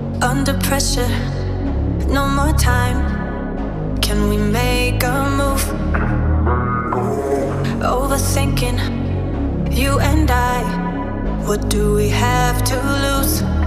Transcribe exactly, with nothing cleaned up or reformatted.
Under pressure, no more time. Can we make a move? Overthinking, you and I. What do we have to lose?